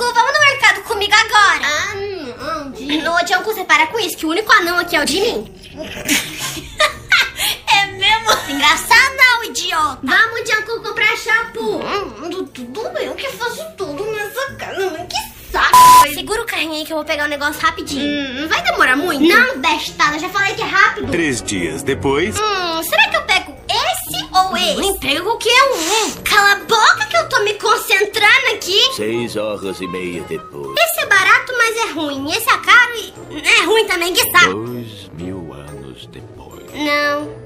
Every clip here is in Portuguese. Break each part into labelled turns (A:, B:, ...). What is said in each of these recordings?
A: Jungkook, vamos no mercado comigo agora. Ô, Jungkook, você para com isso, que o único anão aqui é o Jimin. É mesmo? Engraçado não, idiota. Vamos, Jungkook, comprar shampoo. Tudo bem, eu que faço tudo nessa casa, mas que saco. Segura o carrinho aí que eu vou pegar um negócio rapidinho. Não vai demorar muito? Não, bestada, já falei que é rápido.
B: 3 dias depois...
A: será que eu pego esse ou esse? Pega o que é um. Cala a boca que eu tô me concentrando aqui.
C: 6 horas e meia depois.
A: Esse é barato, mas é ruim. Esse é caro e é ruim também, que saco.
C: 2000 anos depois.
A: Não.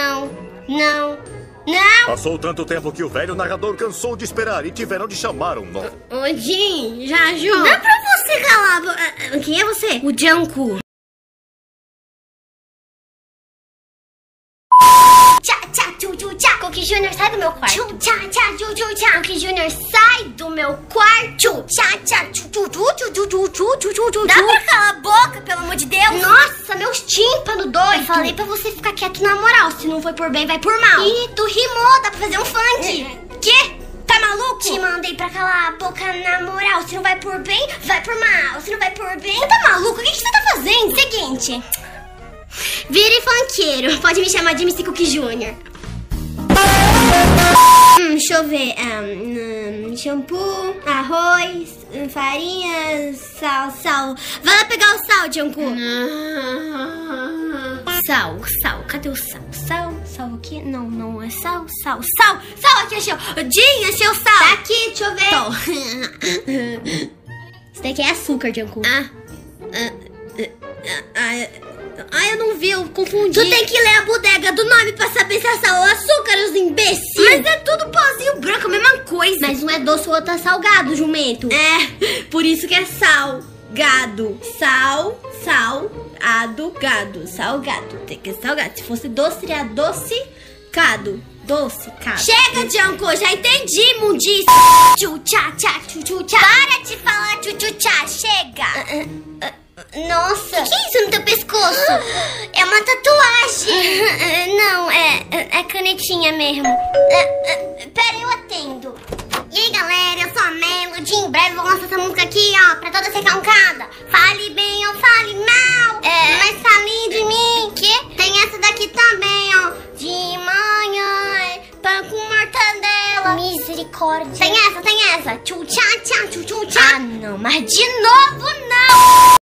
D: Passou tanto tempo que o velho narrador cansou de esperar e tiveram de chamar um novo.
A: Ô, Jin, Jaju. Dá pra você calar. Quem é você? O Jungkook. Cookie Junior, sai do meu quarto. Cookie Junior, sai do meu quarto. Dá pra calar a boca, pelo amor de Deus? Nossa, meus tímpanos doidos. Eu falei pra você ficar quieto na moral. Se não foi por bem, vai por mal. Ih, tu rimou, dá pra fazer um funk. Quê? Tá maluco? Te mandei pra calar a boca na moral. Se não vai por bem, vai por mal. Se não vai por bem... Você tá maluco? O que você tá fazendo? Seguinte... Vire funkeiro. Pode me chamar de MC Cookie Junior. Deixa eu ver. Shampoo, arroz, farinha, sal. Vai lá pegar o sal, Jungkook. Sal. Cadê o sal? Sal aqui? Não é sal. Sal aqui, achei. Jin, achei o sal. Tá aqui, deixa eu ver. Isso daqui é açúcar, Jungkook. Eu não vi, eu confundi. Tu tem que ler a bodega do nome pra saber se é sal ou açúcar, os imbecil. Mas é tudo pozinho branco, a mesma coisa. Mas um é doce, o outro é salgado, jumento. É, por isso que é salgado. Gado. Salgado. Tem que ser salgado. Se fosse doce, seria docicado. Docicado. Chega, Jungkook, já entendi, mundice. Tchu-tchá. Para de falar tchu-tchá, chega. Nossa, que é isso no teu pescoço? É uma tatuagem. Não, é canetinha mesmo. Pera, eu atendo. E aí, galera, eu sou a Melody. Em breve vou lançar essa música aqui, ó, pra toda ser calcada. Fale bem ou fale mal, mas fale de mim. Que? Tem essa daqui também, ó. De manhã, pão com mortadela. Misericórdia. Tem essa. Tchu-tchá. Ah, não, mas de novo